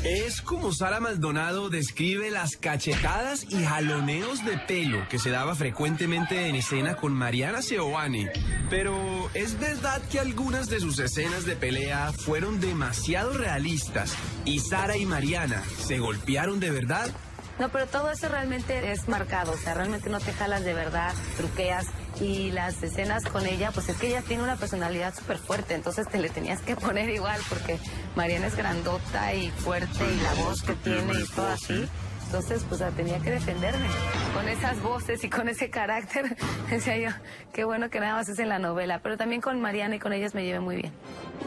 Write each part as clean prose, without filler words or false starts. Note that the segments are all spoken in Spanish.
Es como Sara Maldonado describe las cachetadas y jaloneos de pelo que se daba frecuentemente en escena con Mariana Seoane. Pero es verdad que algunas de sus escenas de pelea fueron demasiado realistas y Sara y Mariana se golpearon de verdad. No, pero todo eso realmente es marcado, o sea, realmente no te jalas de verdad, truqueas. Y las escenas con ella, pues es que ella tiene una personalidad súper fuerte, entonces te le tenías que poner igual, porque Mariana es grandota y fuerte y la voz que tiene y todo así. Entonces, pues la tenía que defenderme con esas voces y con ese carácter. Decía yo, qué bueno que nada más es en la novela, pero también con Mariana y con ellas me llevé muy bien.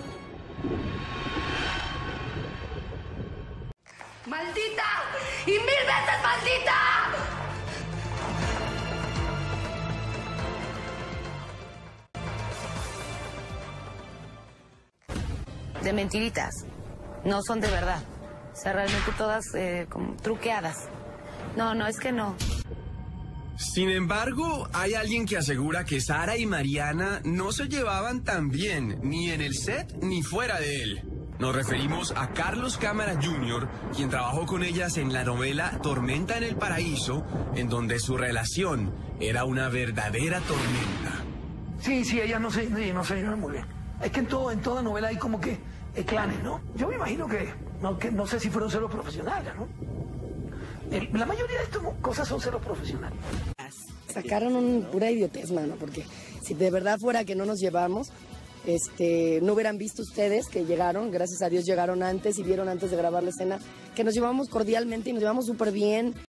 ¡Maldita! ¡Y 1000 veces maldita! De mentiritas, no son de verdad. O sea, realmente todas como truqueadas. No, es que no. Sin embargo, hay alguien que asegura que Sara y Mariana no se llevaban tan bien, ni en el set ni fuera de él. Nos referimos a Carlos Cámara Jr., quien trabajó con ellas en la novela Tormenta en el Paraíso, en donde su relación era una verdadera tormenta. Sí, ellas no se llevan muy bien. Es que en toda novela hay como que clanes, ¿no? Yo me imagino que no sé si fueron celos profesionales, ¿no? La mayoría de estas cosas son celos profesionales. Sacaron pura idiotez, mano, porque si de verdad fuera que no nos llevamos, no hubieran visto ustedes que llegaron, gracias a Dios llegaron antes y vieron antes de grabar la escena, que nos llevamos cordialmente y nos llevamos súper bien.